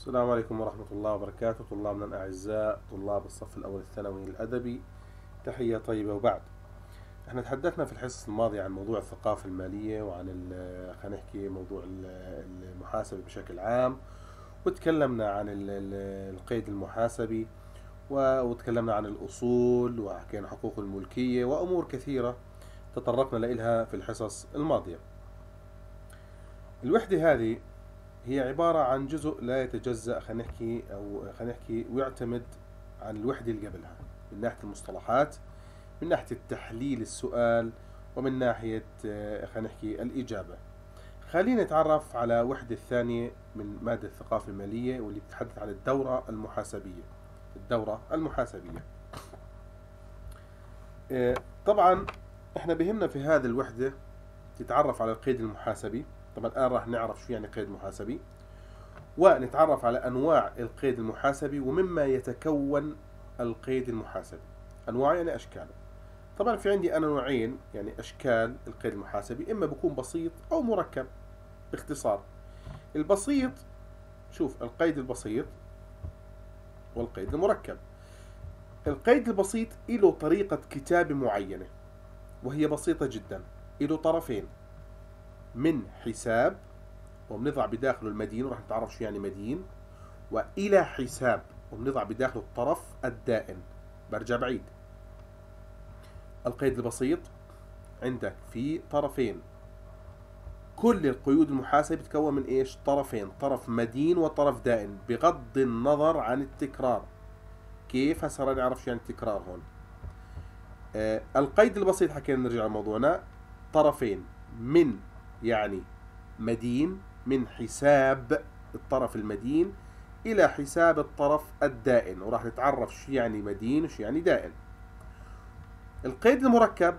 السلام عليكم ورحمة الله وبركاته. طلابنا الأعزاء طلاب الصف الأول الثانوي الأدبي، تحية طيبة. وبعد، احنا تحدثنا في الحصص الماضية عن موضوع الثقافة المالية وعن خلينا نحكي موضوع المحاسبة بشكل عام، وتكلمنا عن القيد المحاسبي، وتكلمنا عن الأصول، وحكينا حقوق الملكية وأمور كثيرة تطرقنا لها في الحصص الماضية. الوحدة هذه هي عبارة عن جزء لا يتجزأ، خلينا نحكي ويعتمد عن الوحدة اللي قبلها من ناحية المصطلحات، من ناحية التحليل السؤال، ومن ناحية خلينا نحكي الإجابة. خلينا نتعرف على وحدة الثانية من مادة الثقافة المالية، واللي بتتحدث عن الدورة المحاسبية. الدورة المحاسبية طبعا احنا بهمنا في هذه الوحدة تتعرف على القيد المحاسبي. طبعا الآن راح نعرف شو يعني قيد محاسبي، ونتعرف على أنواع القيد المحاسبي ومما يتكون القيد المحاسبي. أنواع يعني أشكال. طبعا في عندي أنا نوعين، يعني أشكال القيد المحاسبي، إما بيكون بسيط أو مركب. باختصار، البسيط، شوف، القيد البسيط والقيد المركب. القيد البسيط له طريقة كتابة معينة، وهي بسيطة جدا. له طرفين، من حساب وبنضع بداخله المدين، وراح نتعرف شو يعني مدين، وإلى حساب وبنضع بداخله الطرف الدائن. برجع بعيد، القيد البسيط عندك في طرفين. كل القيود المحاسبة تتكون من ايش؟ طرفين، طرف مدين وطرف دائن، بغض النظر عن التكرار. كيف؟ هسه راح نعرف شو يعني التكرار هون. القيد البسيط حكينا، نرجع لموضوعنا، طرفين، من يعني مدين، من حساب الطرف المدين إلى حساب الطرف الدائن، وراح نتعرف شو يعني مدين وشو يعني دائن. القيد المركب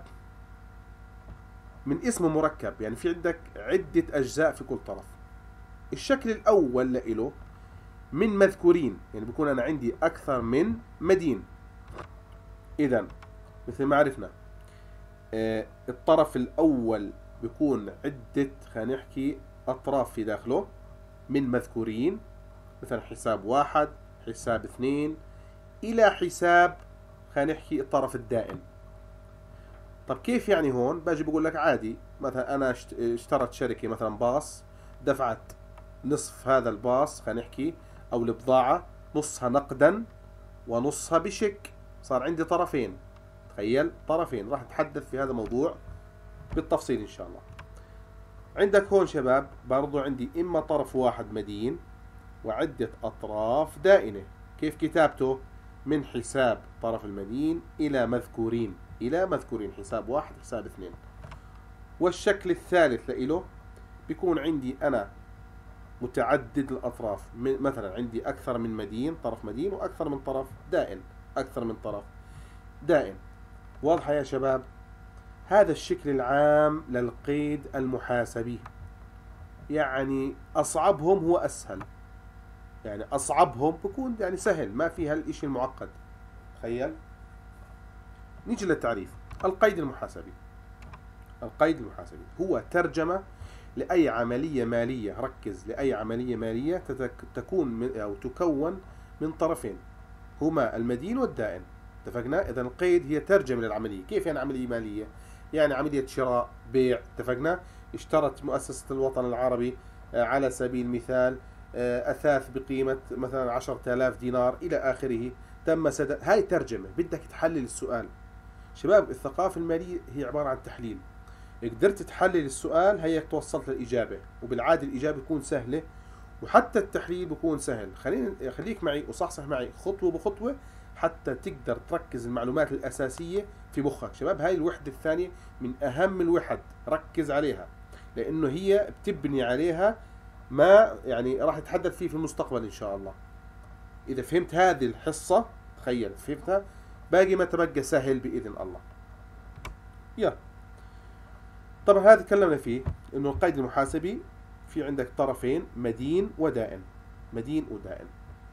من اسمه مركب، يعني في عندك عدة أجزاء في كل طرف. الشكل الأول له من مذكورين، يعني بكون أنا عندي أكثر من مدين. إذا مثل ما عرفنا، الطرف الأول بيكون عدة، خلينا نحكي، أطراف في داخله من مذكورين، مثلا حساب 1، حساب 2، إلى حساب خلينا نحكي الطرف الدائن. طب كيف يعني؟ هون باجي بقول لك عادي، مثلا أنا اشترت شركة مثلا باص، دفعت نصف هذا الباص خلينا نحكي أو البضاعة، نصها نقدا ونصها بشيك، صار عندي طرفين. تخيل، طرفين. راح نتحدث في هذا الموضوع بالتفصيل إن شاء الله. عندك هون شباب برضو عندي إما طرف واحد مدين وعدة أطراف دائنة. كيف كتابته؟ من حساب طرف المدين إلى مذكورين، إلى مذكورين، حساب 1، حساب 2. والشكل الثالث له بيكون عندي أنا متعدد الأطراف، مثلا عندي أكثر من مدين، طرف مدين، وأكثر من طرف دائن، أكثر من طرف دائن. واضحة يا شباب؟ هذا الشكل العام للقيد المحاسبي. يعني أصعبهم هو أسهل، يعني أصعبهم بكون يعني سهل، ما فيها الإشي المعقد. تخيل. نيجي للتعريف. القيد المحاسبي. القيد المحاسبي هو ترجمة لأي عملية مالية، ركز، لأي عملية مالية تكون من أو تكون من طرفين هما المدين والدائن. اتفقنا؟ إذا القيد هي ترجمة للعملية. كيف يعني عملية مالية؟ يعني عملية شراء، بيع. اتفقنا؟ اشترت مؤسسة الوطن العربي على سبيل المثال أثاث بقيمة مثلا 10,000 دينار إلى آخره، تم سداد. هاي ترجمة، بدك تحلل السؤال. شباب، الثقافة المالية هي عبارة عن تحليل. قدرت تحلل السؤال هيك توصلت للإجابة، وبالعادة الإجابة تكون سهلة، وحتى التحليل بيكون سهل. خليك معي وصحصح معي خطوة بخطوة حتى تقدر تركز المعلومات الأساسية في مخك. شباب، هاي الوحدة الثانية من أهم الوحد، ركز عليها، لأنه هي بتبني عليها ما يعني راح نتحدث فيه في المستقبل إن شاء الله. إذا فهمت هذه الحصة، تخيل فهمتها، باقي ما تبقى سهل بإذن الله. يلا، طبعا هذا تكلمنا فيه، إنه القيد المحاسبي في عندك طرفين، مدين ودائن، مدين ودائن.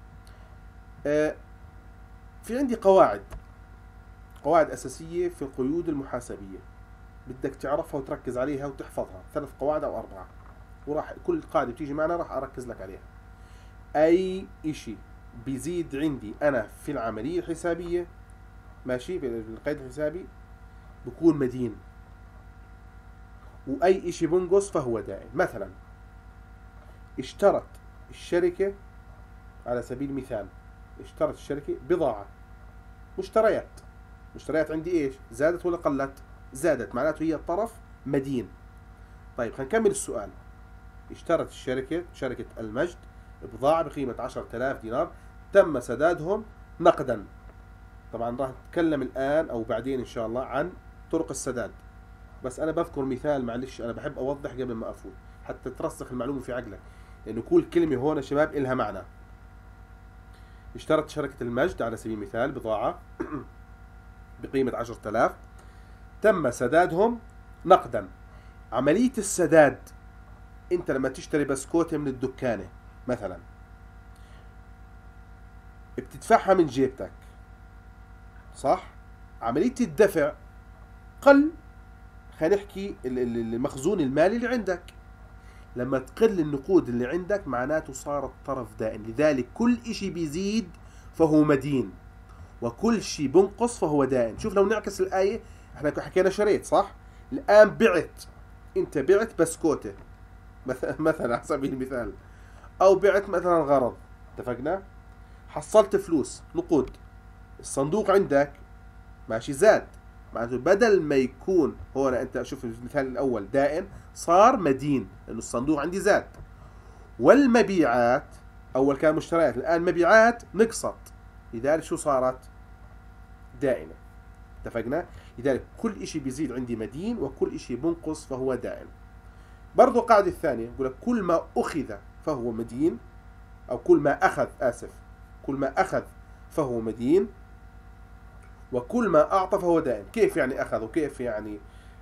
في عندي قواعد أساسية في القيود المحاسبية، بدك تعرفها وتركز عليها وتحفظها. 3 قواعد أو 4، وراح كل قاعدة بتيجي معنا راح أركز لك عليها. أي إشي بيزيد عندي أنا في العملية الحسابية، ماشي، في القيد الحسابي، بكون مدين. وأي إشي بنقص فهو دائن. مثلا اشترت الشركة، على سبيل المثال، اشترت الشركة بضاعة، مشتريات عندي إيش؟ زادت ولا قلت؟ زادت، معناته هي الطرف مدين. طيب خلينا نكمل السؤال. اشترت شركة المجد بضاعة بقيمة 10,000 دينار، تم سدادهم نقدا. طبعا راح نتكلم الآن أو بعدين إن شاء الله عن طرق السداد، بس أنا بذكر مثال، معلش أنا بحب أوضح قبل ما أفوت حتى ترسخ المعلومة في عقلك، لأنه كل كلمة هون يا شباب إلها معنى. اشترت شركة المجد على سبيل المثال بضاعة بقيمة 10,000، تم سدادهم نقدا. عملية السداد، انت لما تشتري بسكوتة من الدكانة مثلا، بتدفعها من جيبتك، صح؟ عملية الدفع قل، خلينا نحكي المخزون المالي اللي عندك. لما تقل النقود اللي عندك معناته صار الطرف دائن. لذلك كل اشي بيزيد فهو مدين، وكل شيء بنقص فهو دائن. شوف لو نعكس الآية، احنا حكينا شريت، صح؟ الآن بعت، انت بعت بسكوتة مثلا على سبيل المثال، او بعت مثلا غرض، اتفقنا؟ حصلت فلوس نقود، الصندوق عندك ماشي زاد، معناته بدل ما يكون هون، انت شوف المثال الاول دائن، صار مدين لانه الصندوق عندي زاد. والمبيعات، اول كان مشتريات، الان مبيعات نقصت، لذلك شو صارت؟ دائنة. اتفقنا؟ لذلك كل اشي بيزيد عندي مدين، وكل اشي بنقص فهو دائن. برضو القاعدة الثانية يقول لك كل ما أخذ فهو مدين، أو كل ما أخذ فهو مدين، وكل ما أعطى فهو دائن. كيف يعني أخذ وكيف يعني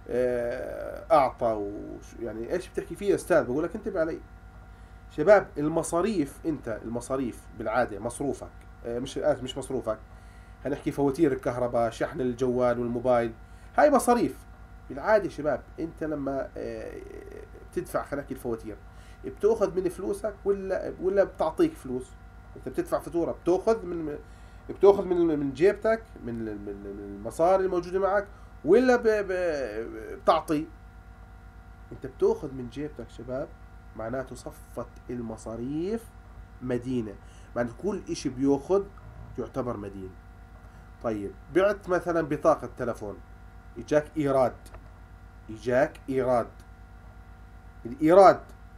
أعطى يعني إيش بتحكي فيه يا أستاذ؟ بقول لك انتبه علي شباب. المصاريف، أنت المصاريف بالعادة مصروفك، مش مصروفك، هنحكي فواتير الكهرباء، شحن الجوال والموبايل، هاي مصاريف بالعادة شباب. أنت لما بتدفع، خلينا نحكي الفواتير، بتأخذ من فلوسك ولا بتعطيك فلوس؟ أنت بتدفع فاتورة، بتأخذ من جيبتك، من المصاري الموجودة معك، ولا بتعطي؟ أنت بتأخذ من جيبتك شباب، معناته صفت المصاريف مدينة، معناته كل إشي بيأخذ يعتبر مدين. طيب بعت مثلا بطاقة تلفون، إجاك إيراد، الإيراد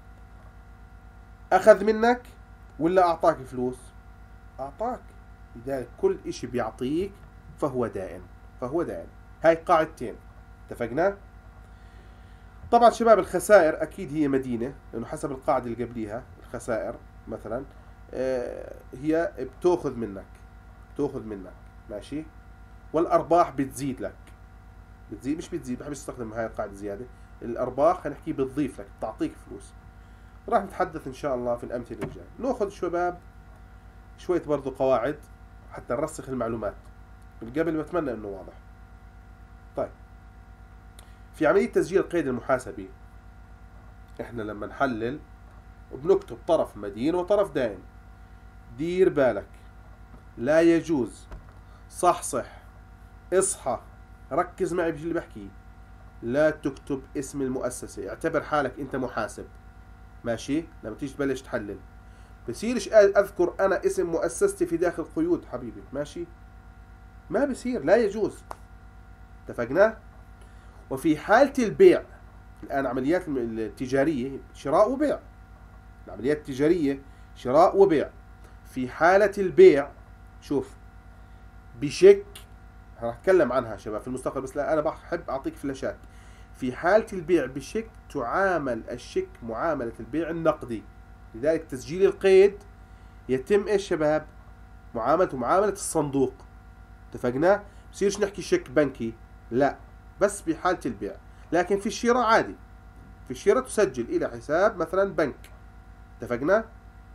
أخذ منك ولا أعطاك فلوس؟ أعطاك. لذلك كل إشي بيعطيك فهو دائن. هاي قاعدتين، اتفقنا؟ طبعا شباب الخسائر أكيد هي مدينة، لأنه حسب القاعدة اللي قبليها الخسائر مثلا هي بتأخذ منك، ماشي؟ والأرباح بتزيد لك، مش بتزيد، بحب استخدم هاي القاعدة زيادة. الأرباح خلينا نحكي بتضيف لك، بتعطيك فلوس. راح نتحدث إن شاء الله في الأمثلة الجاية. نأخذ شباب شوية برضو قواعد حتى نرسخ المعلومات من قبل، بتمنى إنه واضح. طيب في عملية تسجيل القيد المحاسبي، إحنا لما نحلل وبنكتب طرف مدين وطرف دائن، دير بالك، لا يجوز، صحصح، اصحى، ركز معي باللي بحكيه، لا تكتب اسم المؤسسة. اعتبر حالك انت محاسب، ماشي؟ لما تيجي تبلش تحلل بصيرش اذكر انا اسم مؤسستي في داخل قيود حبيبي، ماشي؟ ما بصير، لا يجوز، اتفقنا؟ وفي حالة البيع، الان عمليات التجارية شراء وبيع، العمليات التجارية شراء وبيع. في حالة البيع شوف، بشيك، راح اتكلم عنها شباب في المستقبل، بس لا انا بحب اعطيك فلاشات. في حالة البيع بشيك تعامل الشيك معاملة البيع النقدي، لذلك تسجيل القيد يتم ايش شباب؟ معاملة الصندوق، اتفقنا؟ بصيرش نحكي شيك بنكي، لا، بس بحالة البيع. لكن في الشراء عادي، في الشراء تسجل الى حساب مثلا بنك، اتفقنا؟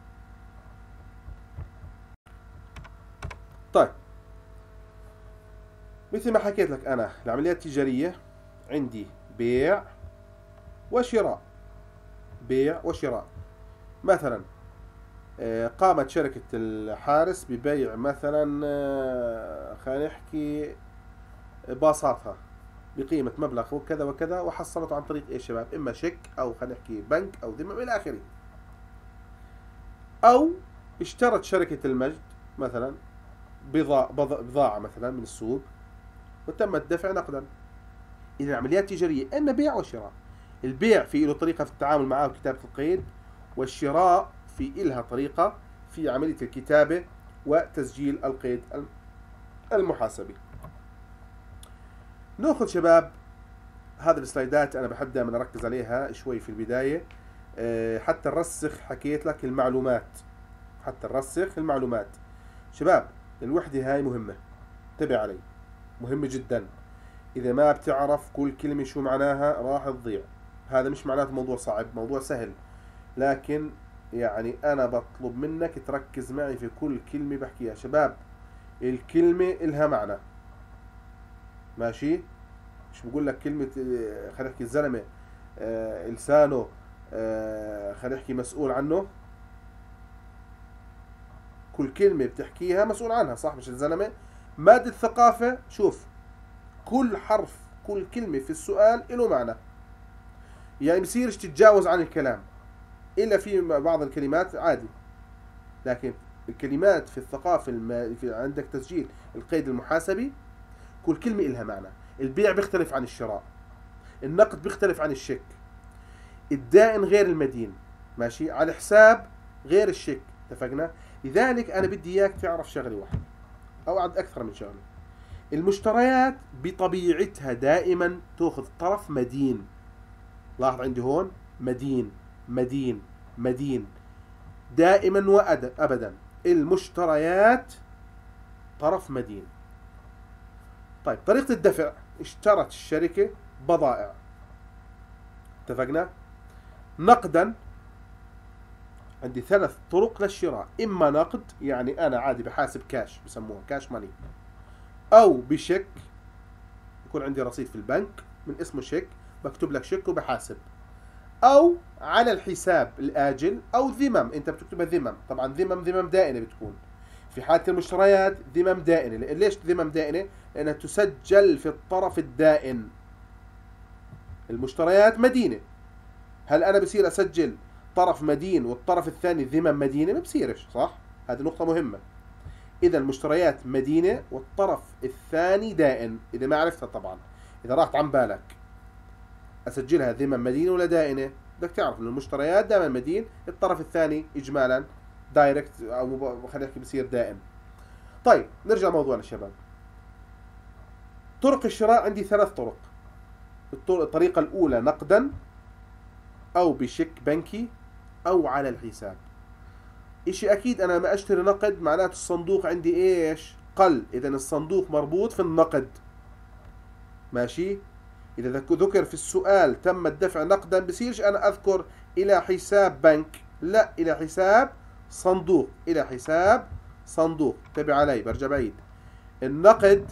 طيب مثل ما حكيت لك أنا، العمليات التجارية عندي بيع وشراء. مثلا قامت شركة الحارس ببيع مثلا خلينا نحكي باصاتها بقيمة مبلغ وكذا وكذا، وحصلته عن طريق ايش شباب؟ اما شيك او خلينا نحكي بنك او ذمة الى اخره. او اشترت شركة المجد مثلا بضاعة مثلا من السوق وتم الدفع نقدا. اذا عمليات تجارية اما بيع وشراء. البيع في له طريقة في التعامل معه وكتابة القيد، والشراء في إلها طريقة في عملية الكتابة وتسجيل القيد المحاسبي. ناخذ شباب هذه السلايدات، أنا بحب دائما أركز عليها شوي في البداية حتى نرسخ، حكيت لك المعلومات، حتى نرسخ المعلومات. شباب الوحدة هاي مهمة، انتبه علي، مهمة جدا. إذا ما بتعرف كل كلمة شو معناها راح تضيع. هذا مش معناته موضوع صعب، موضوع سهل، لكن يعني أنا بطلب منك تركز معي في كل كلمة بحكيها. شباب الكلمة إلها معنى، ماشي؟ مش بقول لك كلمة خلينا نحكي الزلمة لسانه خلينا نحكي مسؤول عنه. كل كلمة بتحكيها مسؤول عنها، صح؟ مش الزلمة. مادة الثقافة، شوف كل حرف كل كلمة في السؤال له معنى، يعني بصيرش تتجاوز عن الكلام إلا في بعض الكلمات عادي، لكن الكلمات في الثقافة في عندك تسجيل القيد المحاسبي كل كلمة إلها معنى. البيع بيختلف عن الشراء، النقد بيختلف عن الشيك، الدائن غير المدين، ماشي؟ على حساب غير الشيك، اتفقنا؟ لذلك أنا بدي إياك تعرف شغلة واحدة أو عد أكثر من شغلة. المشتريات بطبيعتها دائما تأخذ طرف مدين. لاحظ عندي هون مدين مدين مدين، دائما وأبدا المشتريات طرف مدين. طيب طريقة الدفع، اشترت الشركة بضائع، اتفقنا؟ نقدا، عندي 3 طرق للشراء، إما نقد يعني أنا عادي بحاسب كاش، بسموها كاش ماني، أو بشيك، يكون عندي رصيد في البنك من اسمه شيك، بكتب لك شيك وبحاسب، أو على الحساب الآجل، أو ذمم، أنت بتكتبها ذمم. طبعا ذمم دائنة بتكون في حالة المشتريات، ذمم دائنة. ليش ذمم دائنة؟ لأنها تسجل في الطرف الدائن. المشتريات مدينة، هل أنا بصير أسجل طرف مدين والطرف الثاني ذمم مدينة؟ ما بصيرش، صح؟ هذه نقطة مهمة. إذا المشتريات مدينة والطرف الثاني دائن. إذا ما عرفتها طبعا، إذا راحت عن بالك أسجلها ذمم مدينة ولا دائنة، بدك تعرف إن المشتريات دائما مدين، الطرف الثاني إجمالا دايركت أو خلينا نحكي بصير دائم. طيب نرجع موضوعنا شباب. طرق الشراء عندي 3 طرق. الطريقة الأولى نقدا، أو بشيك بنكي، أو على الحساب. إشي أكيد أنا ما أشتري نقد معناته الصندوق عندي إيش؟ قل، إذا الصندوق مربوط في النقد، ماشي؟ إذا ذكر في السؤال تم الدفع نقدا، بصيرش أنا أذكر إلى حساب بنك، لا، إلى حساب صندوق، إلى حساب صندوق. انتبه علي، برجع بعيد. النقد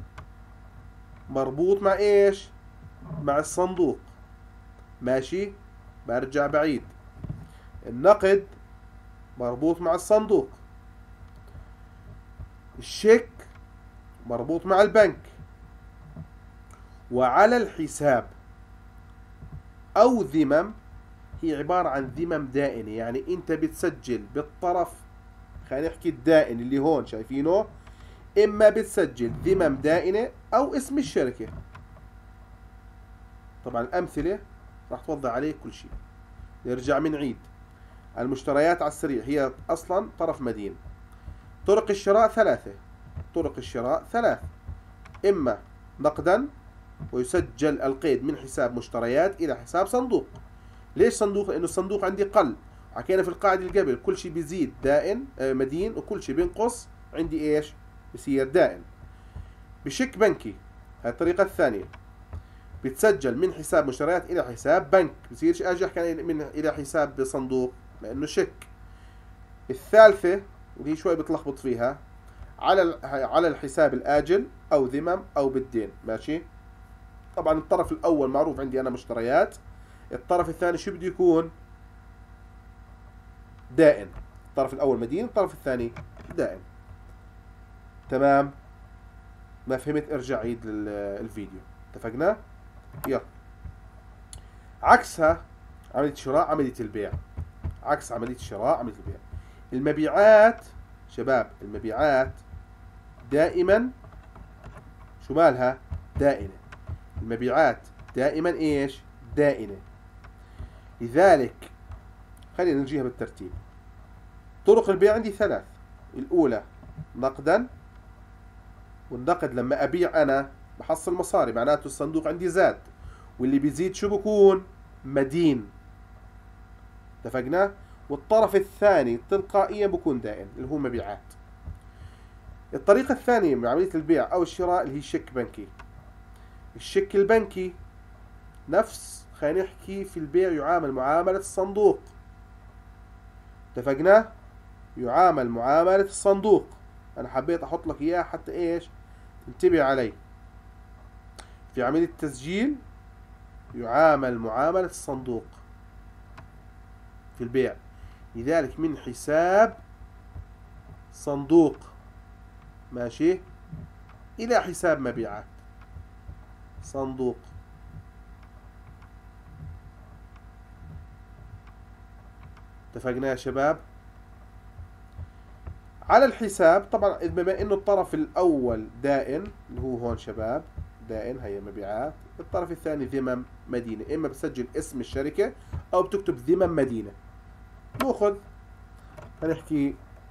مربوط مع إيش؟ مع الصندوق، ماشي؟ برجع بعيد. النقد مربوط مع الصندوق، الشيك مربوط مع البنك، وعلى الحساب أو ذمم هي عبارة عن ذمم دائنة. يعني أنت بتسجل بالطرف خلينا نحكي الدائن اللي هون شايفينه، إما بتسجل ذمم دائنة أو اسم الشركة. طبعا الأمثلة راح توضح عليك كل شيء. نرجع من عيد. المشتريات على السريع هي أصلا طرف مدين. طرق الشراء 3. طرق الشراء 3، إما نقدا ويسجل القيد من حساب مشتريات إلى حساب صندوق. ليش صندوق؟ لأنه الصندوق عندي قل، حكينا في القاعدة اللي قبل كل شيء بيزيد دائن مدين، وكل شيء بينقص عندي إيش؟ بصير دائن. بشيك بنكي، هاي الطريقة الثانية، بتسجل من حساب مشتريات إلى حساب بنك، بصيرش أجي أحكي من إلى حساب صندوق لأنه شيك. الثالثة اللي شوي بتلخبط فيها، على الحساب الآجل أو ذمم أو بالدين، ماشي؟ طبعا الطرف الأول معروف عندي أنا مشتريات، الطرف الثاني شو بده يكون؟ دائن. الطرف الأول مدين، الطرف الثاني دائن. تمام؟ ما فهمت ارجع عيد الفيديو. اتفقنا؟ يلا. عكسها عملية الشراء عملية البيع. عكس عملية الشراء عملية البيع. المبيعات شباب، المبيعات دائما شو مالها؟ دائنة. المبيعات دائما ايش؟ دائنة. لذلك خلينا نجيها بالترتيب. طرق البيع عندي ثلاث. الأولى نقدا، والنقد لما أبيع أنا بحصل مصاري، معناته الصندوق عندي زاد، واللي بيزيد شو بكون؟ مدين. اتفقنا؟ والطرف الثاني تلقائيا بكون دائن اللي هو مبيعات. الطريقة الثانية من عملية البيع أو الشراء اللي هي شيك بنكي. الشيك البنكي نفس، خلينا نحكي في البيع يعامل معاملة الصندوق. اتفقنا؟ يعامل معاملة الصندوق. أنا حبيت أحط لك إياه حتى إيش؟ انتبه علي. في عملية التسجيل يعامل معاملة الصندوق في البيع. لذلك من حساب صندوق ماشي إلى حساب مبيعات صندوق. اتفقنا يا شباب؟ على الحساب طبعا بما انه الطرف الاول دائن اللي هو هون شباب دائن، هي مبيعات. الطرف الثاني ذمم مدينة، اما بسجل اسم الشركة او بتكتب ذمم مدينة. ناخذ هنحكي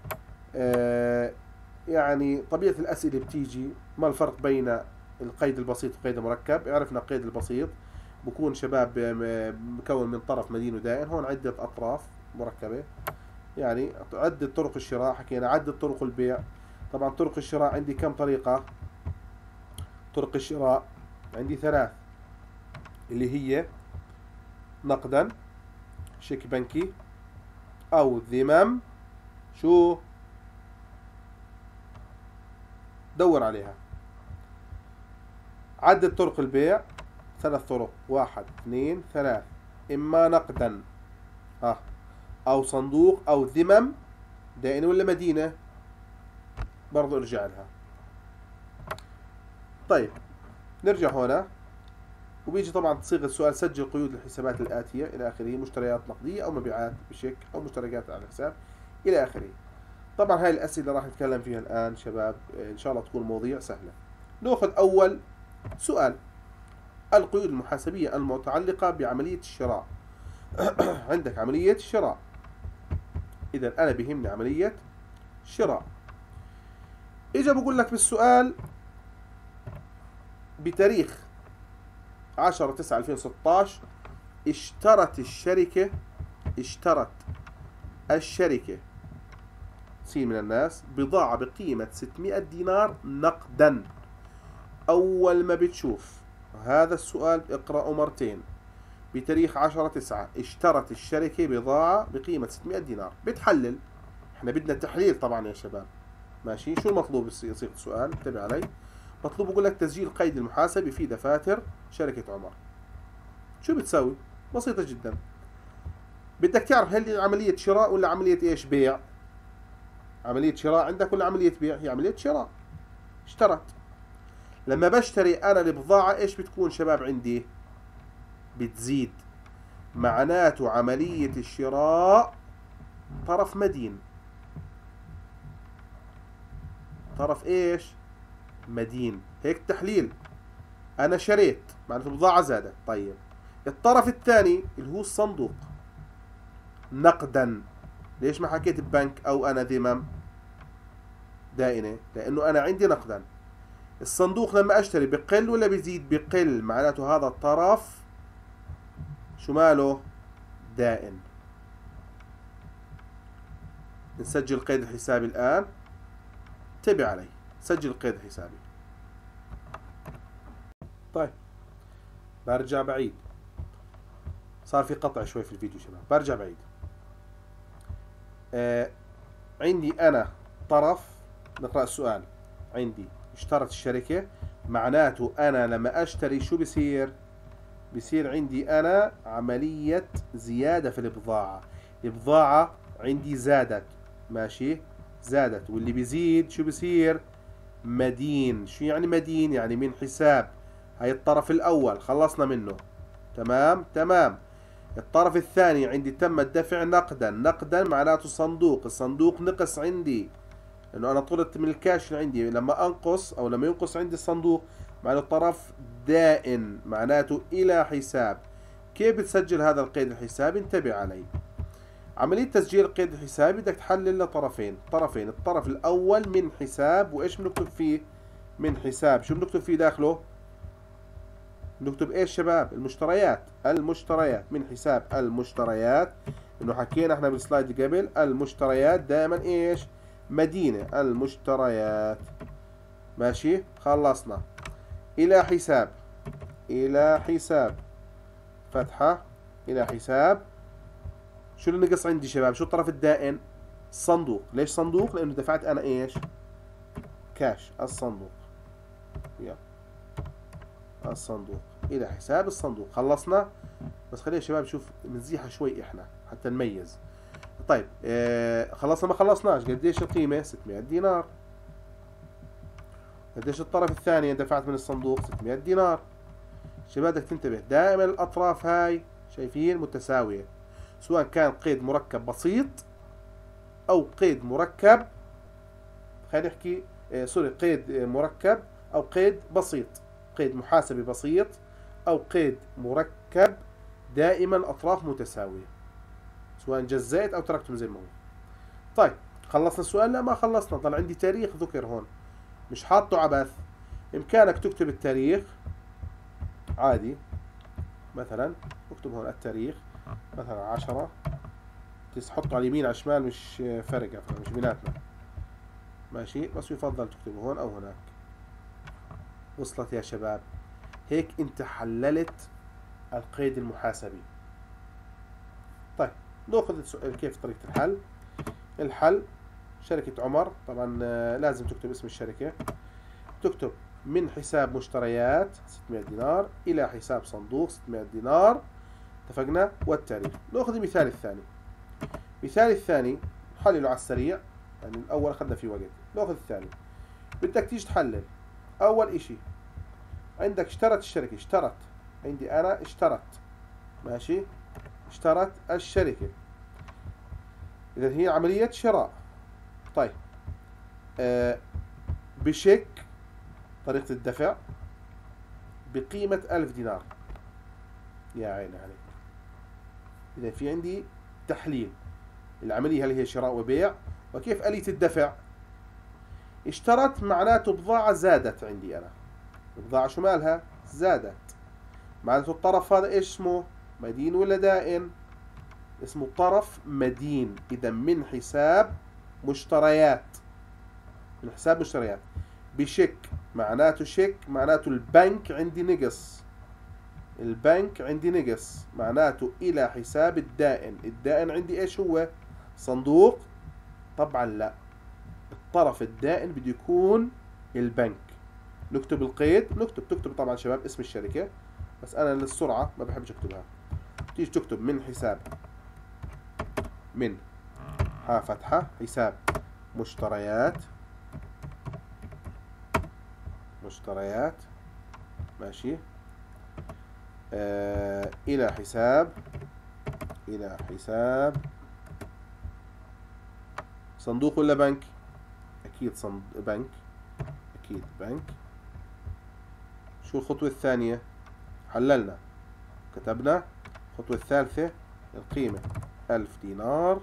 يعني طبيعة الأسئلة بتيجي ما الفرق بين القيد البسيط والقيد المركب. عرفنا القيد البسيط بكون شباب مكون من طرف مدين ودائن. هون عدة أطراف مركبة، يعني عدة طرق الشراء. حكينا عدة طرق البيع. طبعا طرق الشراء عندي كم طريقة؟ طرق الشراء عندي ثلاث، اللي هي نقدا، شيك بنكي، أو ذمم. شو؟ دور عليها. عدة طرق البيع ثلاث طرق، 1 2 3. إما نقدا أو صندوق أو ذمم دائن ولا مدينة، برضو ارجع لها. طيب نرجع هنا، وبيجي طبعا تصيغ السؤال: سجل قيود الحسابات الآتية إلى آخره، مشتريات نقدية أو مبيعات بشيك أو مشتريات على الحساب إلى آخره. طبعا هاي الأسئلة راح نتكلم فيها الآن شباب، إن شاء الله تكون مواضيع سهلة. نأخذ أول سؤال: القيود المحاسبية المتعلقة بعملية الشراء. عندك عملية الشراء، إذا أنا بهمني عملية شراء. إجا بقول لك بالسؤال بتاريخ 10/9/2016 اشترت الشركة سين من الناس بضاعة بقيمة 600 دينار نقدا. أول ما بتشوف هذا السؤال اقرأه مرتين. بتاريخ 10/9 اشترت الشركة بضاعة بقيمة 600 دينار. بتحلل، احنا بدنا تحليل طبعا يا شباب. ماشي؟ شو المطلوب يصيغ السؤال؟ انتبه علي. مطلوب يقول لك تسجيل قيد المحاسبي في دفاتر شركة عمر. شو بتسوي؟ بسيطة جدا. بدك تعرف هل هي عملية شراء ولا عملية ايش؟ بيع. عملية شراء عندك ولا عملية بيع؟ هي عملية شراء. اشترت. لما بشتري انا البضاعة ايش بتكون شباب عندي؟ بتزيد. معناته عملية الشراء طرف مدين. طرف ايش؟ مدين. هيك تحليل. انا شريت معناته البضاعة زادت. طيب الطرف الثاني اللي هو الصندوق نقدا. ليش ما حكيت ببنك او انا ذمم دائنة؟ لانه انا عندي نقدا. الصندوق لما اشتري بقل ولا بيزيد؟ بقل. معناته هذا الطرف شو ماله؟ دائن. نسجل قيد الحسابي الآن. انتبه علي، سجل القيد الحسابي. طيب برجع بعيد، صار في قطع شوي في الفيديو شباب. برجع بعيد. عندي أنا طرف، نقرأ السؤال. عندي اشترت الشركة، معناته أنا لما أشتري شو بصير؟ بصير عندي أنا عملية زيادة في البضاعة. البضاعة عندي زادت. ماشي، زادت، واللي بيزيد شو بصير؟ مدين. شو يعني مدين؟ يعني من حساب. هاي الطرف الأول خلصنا منه. تمام تمام. الطرف الثاني عندي تم الدفع نقدا. نقدا معناته صندوق، الصندوق نقص عندي لأنه أنا طلت من الكاش اللي عندي. لما أنقص أو لما ينقص عندي الصندوق معناته الطرف دائن، معناته إلى حساب. كيف بتسجل هذا القيد الحسابي؟ انتبه علي. عملية تسجيل القيد الحسابي بدك تحلل لطرفين. طرفين، الطرف الأول من حساب، وإيش بنكتب فيه؟ من حساب. شو بنكتب فيه داخله؟ نكتب ايش شباب؟ المشتريات. المشتريات من حساب المشتريات، انه حكينا احنا بالسلايد اللي قبل المشتريات دائما ايش؟ مدينة. المشتريات. ماشي، خلصنا. الى حساب. الى حساب فتحة. الى حساب. شو اللي نقص عندي شباب؟ شو الطرف الدائن؟ الصندوق. ليش صندوق؟ لانه دفعت انا ايش؟ كاش. الصندوق. يلا الصندوق. الى حساب الصندوق. خلصنا. بس خلينا يا شباب نشوف نزيحها شوي احنا حتى نميز. طيب خلصنا ما خلصناش. قديش القيمة؟ 600 دينار. قديش الطرف الثاني دفعت من الصندوق؟ 600 دينار. شباب بدك تنتبه دائما الاطراف هاي شايفين متساوية، سواء كان قيد مركب بسيط او قيد مركب، خلينا نحكي سوري، قيد مركب او قيد بسيط، قيد محاسبي بسيط او قيد مركب، دائما الاطراف متساوية سواء جزأت او تركتهم زي ما هو. طيب خلصنا السؤال؟ لا ما خلصنا، ضل عندي تاريخ ذكر هون مش حاطه عبث. امكانك تكتب التاريخ عادي، مثلا اكتب هون التاريخ مثلا 10، حطه على اليمين على الشمال مش فرقة، مش بيناتنا. ماشي، بس يفضل تكتبه هون او هناك. وصلت يا شباب؟ هيك انت حللت القيد المحاسبي. طيب ناخذ السؤال كيف طريقة الحل. الحل شركة عمر، طبعا لازم تكتب اسم الشركة. تكتب من حساب مشتريات 600 دينار إلى حساب صندوق 600 دينار. اتفقنا؟ والتاريخ. ناخذ المثال الثاني. المثال الثاني نحلله على السريع، يعني الأول أخذنا فيه وقت. ناخذ الثاني. بدك تيجي تحلل. أول إشي عندك اشترت الشركة. اشترت، عندي أنا اشترت. ماشي، اشترت الشركة، إذا هي عملية شراء. طيب بشيك، طريقة الدفع بقيمة 1000 دينار. يا عيني عليك. إذا في عندي تحليل العملية، هل هي شراء وبيع، وكيف آلية الدفع. اشترت معناته بضاعة زادت عندي أنا. البضاعة شو مالها؟ زادت. معناته الطرف هذا إيش اسمه؟ مدين ولا دائن؟ اسمه طرف مدين. إذا من حساب مشتريات. من حساب مشتريات. بشيك معناته شيك، معناته البنك عندي نقص. البنك عندي نقص، معناته إلى حساب الدائن. الدائن عندي إيش هو؟ صندوق؟ طبعا لا، الطرف الدائن بده يكون البنك. نكتب القيد. تكتب طبعا شباب اسم الشركة، بس أنا للسرعة ما بحبش أكتبها. تيجي تكتب من حساب، من فتحة حساب مشتريات. مشتريات. ماشي. إلى حساب. إلى حساب صندوق ولا بنك؟ أكيد بنك. أكيد بنك. شو الخطوة الثانية؟ حللنا، كتبنا. الخطوة الثالثة القيمة 1000 دينار.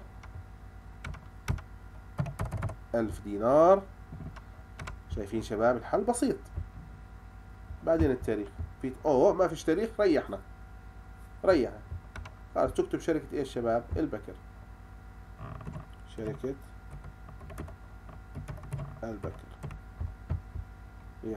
1000 دينار. شايفين شباب الحل بسيط. بعدين التاريخ. في ما فيش تاريخ، ريحنا. ريح. خلاص تكتب شركة ايش شباب؟ البكر. شركة البكر. يلا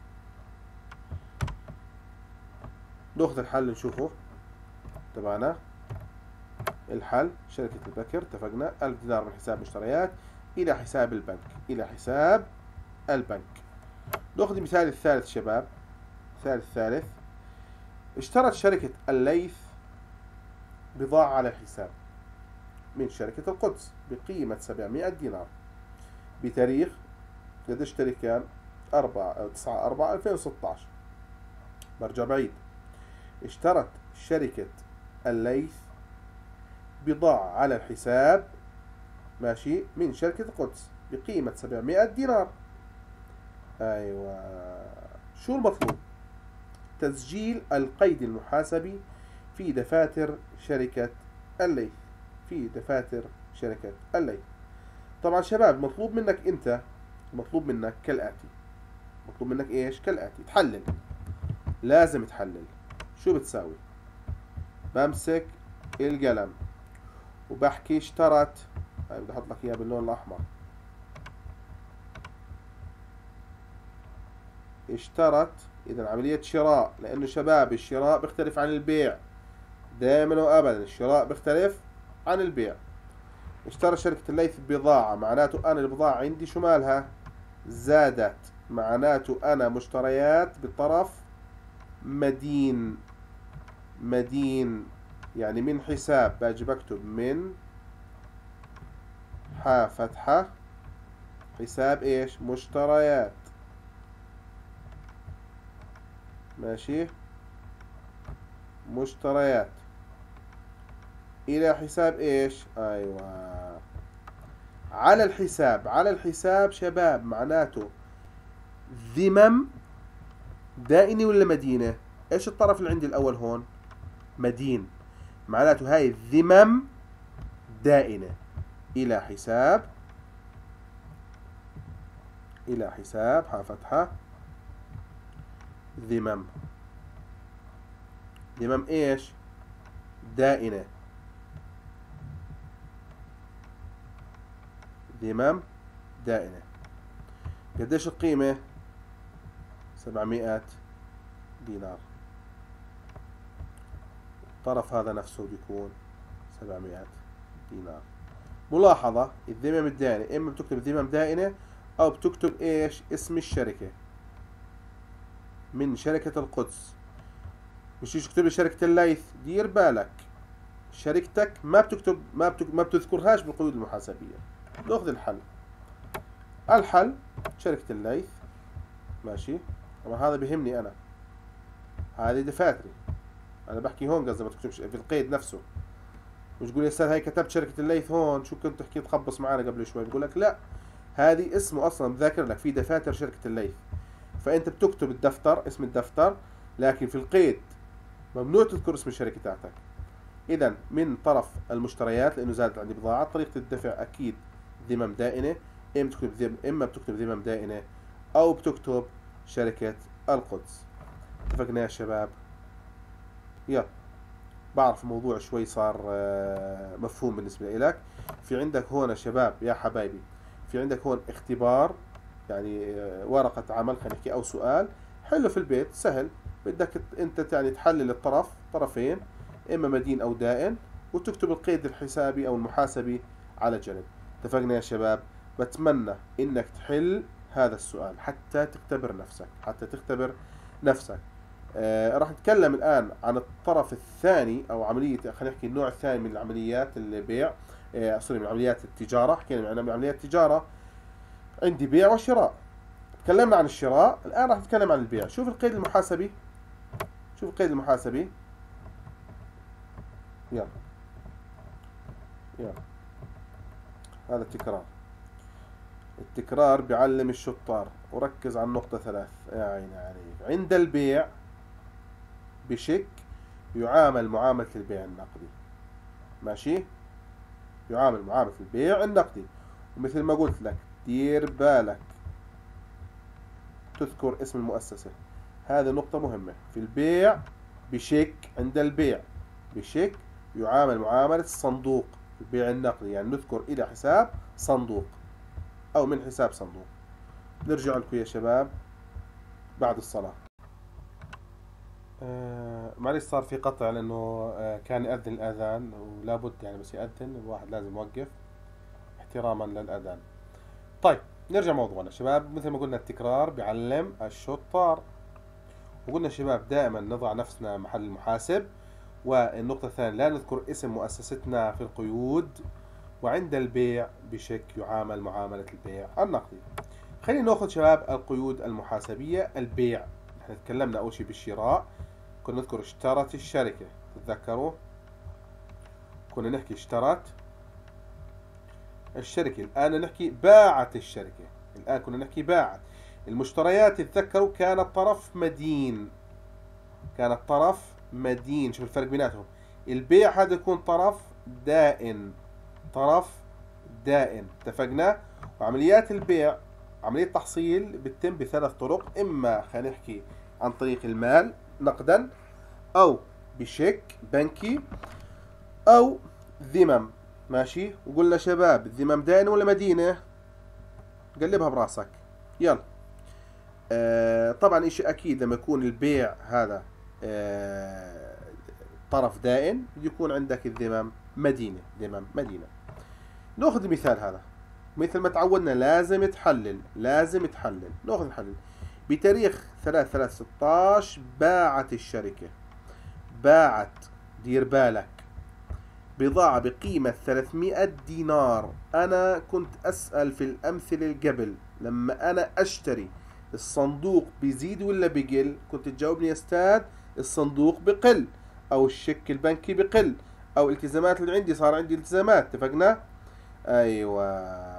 ناخذ الحل نشوفه تبعنا. الحل شركة البكر، اتفقنا. 1000 دينار من حساب مشتريات إلى حساب البنك. إلى حساب البنك. ناخذ المثال الثالث شباب. المثال الثالث، اشترت شركة الليث بضاعة على الحساب. من شركة القدس بقيمة 700 دينار بتاريخ قديش تاريخ كان 9/4/2016. برجع بعيد. اشترت شركة الليث بضاعة على الحساب ماشي من شركة القدس بقيمة 700 دينار. أيوة، شو المطلوب؟ تسجيل القيد المحاسبي في دفاتر شركة الليث. في دفاتر شركة الليث. طبعا شباب مطلوب منك كالآتي. مطلوب منك ايش؟ كالآتي. تحلل، لازم تحلل. شو بتساوي؟ بمسك القلم وبحكي اشترت، هاي بدي احط لك اياها باللون الاحمر. اشترت، اذا عملية شراء، لانه شباب الشراء بيختلف عن البيع دائما وابدا. الشراء بيختلف عن البيع. اشترى شركة الليث بضاعة، معناته انا البضاعة عندي شو مالها؟ زادت، معناته انا مشتريات بطرف مدين. يعني من حساب، باجي بكتب من فتحة حساب ايش؟ مشتريات. ماشي، مشتريات الى حساب ايش؟ ايوه، على الحساب شباب، معناته ذمم دائنة ولا مدينة؟ ايش الطرف اللي عندي الاول هون؟ مدين، معناته هاي الذمم دائنة الى حساب فتحة ذمم ايش؟ دائنة. ذمم دائنة. قديش القيمة؟ 700 دينار. الطرف هذا نفسه بيكون 700 دينار. ملاحظة، الذمم الدائنة إما بتكتب ذمم دائنة أو بتكتب إيش؟ اسم الشركة من شركة القدس. مش تكتب لي شركة الليث، دير بالك شركتك ما بتذكرهاش بالقيود المحاسبية. ناخذ الحل شركة الليث. ماشي، طبعا هذا بيهمني أنا، هذه دفاتري أنا بحكي هون. قصدي ما تكتبش في القيد نفسه. مش تقول يا أستاذ هاي كتبت شركة الليث هون، شو كنت تحكي تخبص معنا قبل شوي؟ بقول لك لا، هذه اسمه أصلا بذاكر لك في دفاتر شركة الليث. فأنت بتكتب الدفتر، اسم الدفتر، لكن في القيد ممنوع تذكر اسم الشركة تاعتك. إذا من طرف المشتريات، لأنه زادت عندي بضاعة، طريقة الدفع أكيد ذمم دائنة. إما بتكتب ذمم دائنة أو بتكتب شركة القدس. اتفقنا يا شباب؟ يلا، بعرف الموضوع شوي صار مفهوم بالنسبة لك. في عندك هون شباب يا حبايبي، في عندك هون اختبار، يعني ورقة عمل خلينا نحكي أو سؤال حله في البيت سهل. بدك أنت يعني تحلل طرفين، إما مدين أو دائن، وتكتب القيد الحسابي أو المحاسبي على جنب. اتفقنا يا شباب؟ بتمنى إنك تحل هذا السؤال حتى تختبر نفسك. راح نتكلم الآن عن الطرف الثاني أو عملية، خلينا نحكي النوع الثاني من عمليات البيع، من عمليات التجارة. حكينا عن عمليات التجارة، عندي بيع وشراء. تكلمنا عن الشراء، الآن راح نتكلم عن البيع. شوف القيد المحاسبي. يلا هذا التكرار بيعلم الشطار. وركز على النقطة 3 يا عيني عليك. عند البيع بشك يعامل معاملة البيع النقدي. ماشي، يعامل معاملة البيع النقدي. ومثل ما قلت لك دير بالك تذكر اسم المؤسسة. هذه نقطة مهمة. في البيع بشك، عند البيع بشك يعامل معاملة الصندوق. البيع النقدي يعني نذكر إلى حساب صندوق أو من حساب صندوق. نرجع لكم يا شباب بعد الصلاة. معلش صار في قطع لأنه كان يأذن الأذان، ولا بد يعني بس يأذن الواحد لازم يوقف احتراما للأذان. طيب نرجع موضوعنا شباب. مثل ما قلنا التكرار بيعلم الشطار. وقلنا شباب دائما نضع نفسنا محل المحاسب. والنقطة الثانية لا نذكر اسم مؤسستنا في القيود. وعند البيع بشيك يعامل معاملة البيع النقدي. خلينا ناخذ شباب القيود المحاسبية. البيع، احنا تكلمنا أول شيء بالشراء، كنا نذكر اشترت الشركة، تتذكروا كنا نحكي اشترت الشركة. الآن نحكي باعت الشركة، الآن كنا نحكي باعت. المشتريات تتذكروا كانت طرف مدين، كانت طرف مدين. شوف الفرق بيناتهم. البيع هذا يكون طرف دائن، طرف دائن، اتفقنا. وعمليات البيع عملية تحصيل بتتم بثلاث طرق، إما خلينا نحكي عن طريق المال نقدا، أو بشيك بنكي، أو ذمم. ماشي. وقلنا شباب الذمم دائنة ولا مدينة؟ قلبها براسك. يلا. طبعا اشي اكيد لما يكون البيع هذا طرف دائن بده يكون عندك الذمم مدينة، ذمم مدينة. ناخذ المثال هذا مثل ما تعودنا، لازم تحلل، لازم تحلل. ناخذ نحلل. بتاريخ 3/3/16 باعت الشركة، باعت، دير بالك، بضاعة بقيمة 300 دينار. أنا كنت أسأل في الأمثلة اللي قبل، لما أنا أشتري الصندوق بيزيد ولا بقل؟ كنت تجاوبني يا أستاذ الصندوق بقل، أو الشيك البنكي بقل، أو التزامات اللي عندي صار عندي التزامات. اتفقنا؟ أيوة.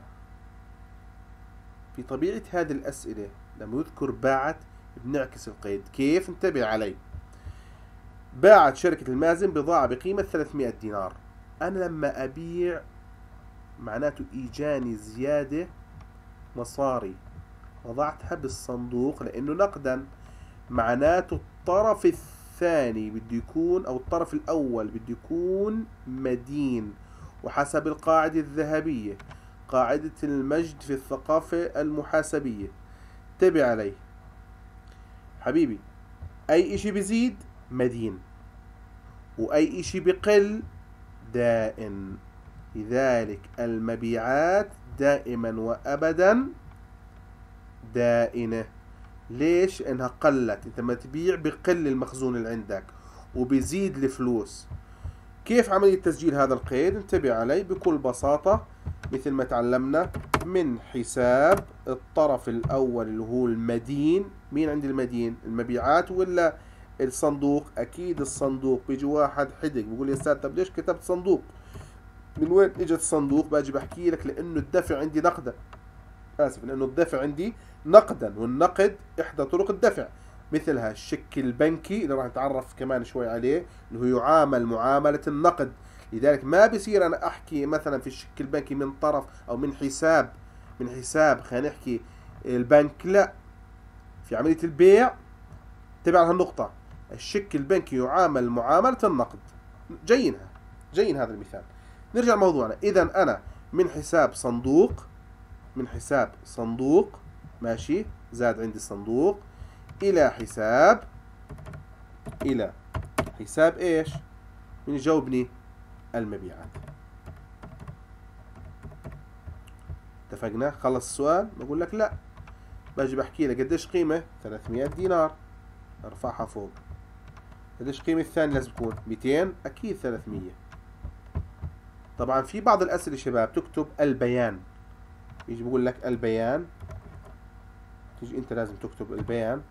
في طبيعة هذه الأسئلة لما يذكر باعت بنعكس القيد. كيف؟ انتبه علي. باعت شركة المازن بضاعة بقيمة 300 دينار. أنا لما أبيع معناته إيجاني زيادة مصاري، وضعتها بالصندوق لأنه نقدا، معناته الطرف الثاني بده يكون، أو الطرف الأول بده يكون مدين. وحسب القاعدة الذهبية، قاعدة المجد في الثقافة المحاسبية، انتبه علي حبيبي، أي إشي بزيد مدين، وأي إشي بقل دائن. لذلك المبيعات دائما وأبدا دائنة. ليش؟ إنها قلت. أنت ما تبيع بقل المخزون اللي عندك وبيزيد الفلوس. كيف عملية تسجيل هذا القيد؟ انتبه علي بكل بساطة، مثل ما تعلمنا من حساب الطرف الأول اللي هو المدين. مين عند المدين؟ المبيعات ولا الصندوق؟ أكيد الصندوق. بيجي واحد حدق بيقول يا أستاذ طب ليش كتبت صندوق؟ من وين إجت الصندوق؟ باجي بحكي لك لأنه الدفع عندي نقدا. آسف، لأنه الدفع عندي نقدا، والنقد إحدى طرق الدفع، مثلها الشيك البنكي اللي راح نتعرف كمان شوي عليه، اللي هو يعامل معاملة النقد. لذلك ما بصير أنا أحكي مثلا في الشيك البنكي من طرف أو من حساب خلينا نحكي البنك، لا. في عملية البيع تبع هالنقطة، الشيك البنكي يعامل معاملة النقد. جين هذا المثال. نرجع لموضوعنا. إذا أنا من حساب صندوق، ماشي، زاد عندي الصندوق، إلى حساب إيش؟ من يجاوبني؟ المبيعات. اتفقنا؟ خلص السؤال؟ بقول لك لا، باجي بحكي لك قديش قيمة؟ 300 دينار، ارفعها فوق. قديش قيمة الثاني لازم تكون؟ 200، أكيد 300. طبعا في بعض الأسئلة شباب تكتب البيان، يجي بقول لك البيان، تيجي أنت لازم تكتب البيان،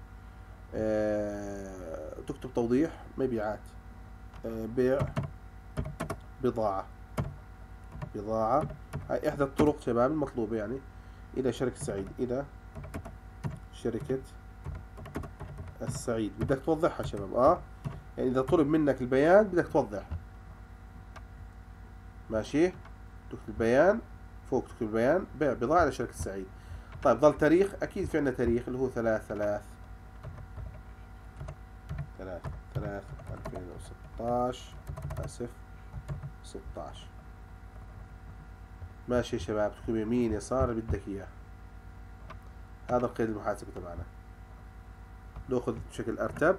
تكتب توضيح مبيعات، بيع بضاعة. هاي إحدى الطرق شباب المطلوبة، يعني إلى شركة سعيد، إلى شركة السعيد. بدك توضحها شباب، يعني إذا طلب منك البيان بدك توضح. ماشي، تكتب البيان فوق، تكتب البيان بيع بضاعة إلى شركة السعيد. طيب ظل تاريخ، أكيد في عندنا تاريخ اللي هو 3/3/2016. آسف 16. ماشي يا شباب، تكتب يمين يسار اللي بدك إياه. هذا القيد المحاسبي تبعنا. ناخذ بشكل أرتب.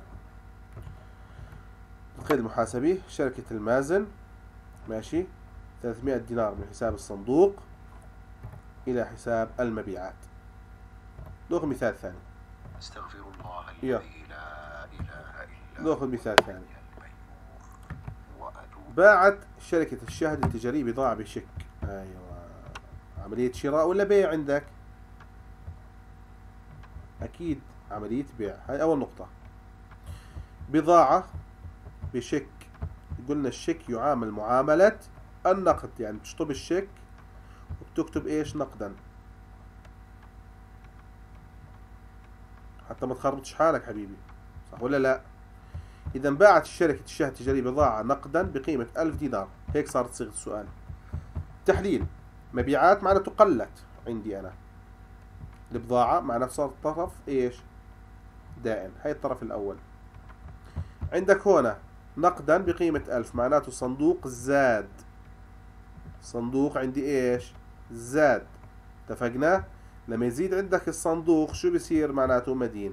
القيد المحاسبي شركة المازن، ماشي، 300 دينار من حساب الصندوق إلى حساب المبيعات. ناخذ مثال ثاني. استغفر الله الذي لا إله إلا هو. ناخذ مثال ثاني. باعت شركة الشهد التجارية بضاعة بشيك. أيوة، عملية شراء ولا بيع عندك؟ أكيد عملية بيع. هاي أول نقطة. بضاعة بشيك، قلنا الشيك يعامل معاملة النقد، يعني بتشطب الشيك وبتكتب إيش؟ نقدا، حتى ما تخربطش حالك حبيبي، صح ولا لا؟ إذا باعت شركة الشهد التجارية بضاعة نقدا بقيمة 1000 دينار، هيك صارت صيغة السؤال. تحليل: مبيعات معناته قلت عندي أنا، البضاعة معناته صار الطرف إيش؟ دائن، هاي الطرف الأول. عندك هنا نقدا بقيمة 1000 معناته صندوق زاد، صندوق عندي إيش؟ زاد، اتفقنا؟ لما يزيد عندك الصندوق شو بصير؟ معناته مدين.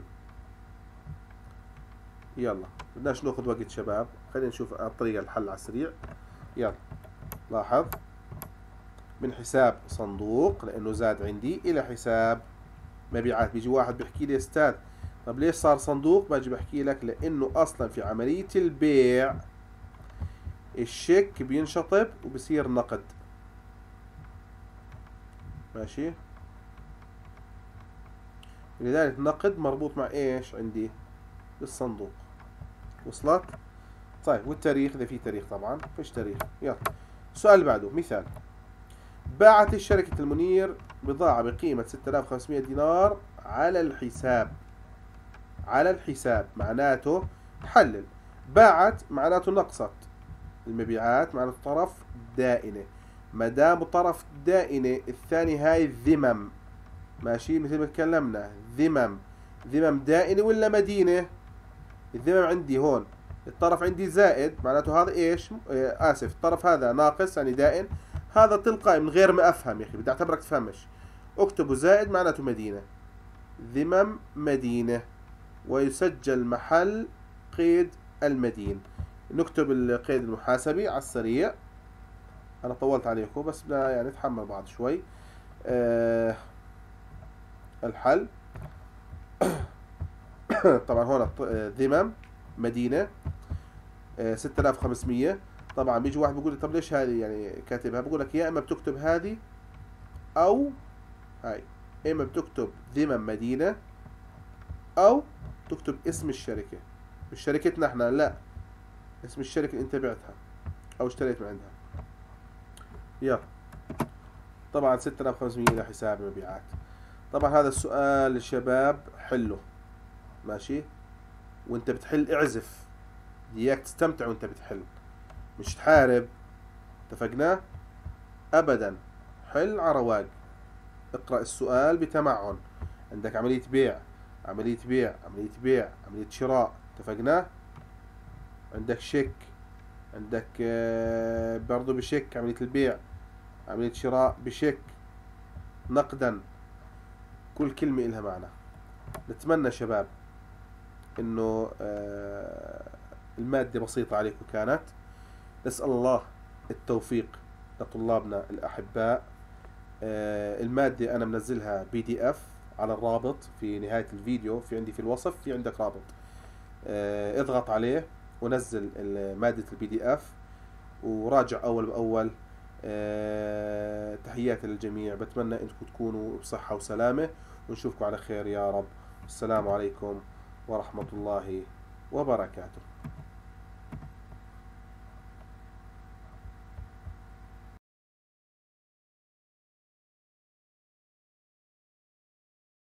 يلا بدناش ناخذ وقت شباب، خلينا نشوف الطريقة الحل على السريع. يلا لاحظ، من حساب صندوق لأنه زاد عندي إلى حساب مبيعات. بيجي واحد بيحكي لي استاذ طب ليش صار صندوق؟ باجي بحكي لك لأنه أصلا في عملية البيع الشيك بينشطب وبصير نقد، ماشي؟ لذلك نقد مربوط مع إيش عندي؟ بالصندوق. وصلت؟ طيب والتاريخ، إذا في تاريخ طبعا، فيش تاريخ. يلا السؤال اللي بعده، مثال: باعت شركة المنير بضاعة بقيمة 6500 دينار على الحساب. على الحساب معناته حلل، باعت معناته نقصت، المبيعات معناته طرف دائنة، ما دام طرف دائنة الثاني هاي الذمم، ماشي؟ مثل ما تكلمنا ذمم، ذمم دائنة ولا مدينة؟ الذمم عندي هون الطرف عندي زائد معناته هذا ايش؟ اسف، الطرف هذا ناقص يعني دائن، هذا تلقائي من غير ما افهم يا اخي، بدي اعتبرك تفهمش. اكتبوا زائد معناته مدينة، ذمم مدينة، ويسجل محل قيد المدين. نكتب القيد المحاسبي على السريع، انا طولت عليكم بس بدنا يعني نتحمل بعض شوي. الحل طبعا هون ذمم مدينة 6500. طبعا بيجي واحد بيقول لي طب ليش هذه يعني كاتبها؟ بقول لك يا اما بتكتب هذه او هاي، اما بتكتب ذمم مدينة او تكتب اسم الشركة، مش شركتنا احنا، لا، اسم الشركة اللي انت بعتها او اشتريت من عندها. يلا طبعا 6500 الى حساب المبيعات. طبعا هذا السؤال الشباب حله، ماشي؟ وانت بتحل اعزف، اياك تستمتع وانت بتحل، مش تحارب، اتفقنا؟ ابدا، حل على رواق، اقرأ السؤال بتمعن. عندك عملية بيع، عملية بيع، عملية بيع، عملية شراء، اتفقنا؟ عندك شيك، عندك برضو بشيك عملية البيع، عملية شراء بشيك، نقدا، كل كلمة إلها معنى. نتمنى شباب إنه المادة بسيطة عليكم كانت. نسأل الله التوفيق لطلابنا الأحباء. المادة أنا منزلها PDF على الرابط في نهاية الفيديو، في عندي في الوصف في عندك رابط، اضغط عليه ونزل مادة PDF وراجع أول بأول. تحياتي للجميع، بتمنى أنكم تكونوا بصحة وسلامة، ونشوفكم على خير يا رب. السلام عليكم ورحمة الله وبركاته.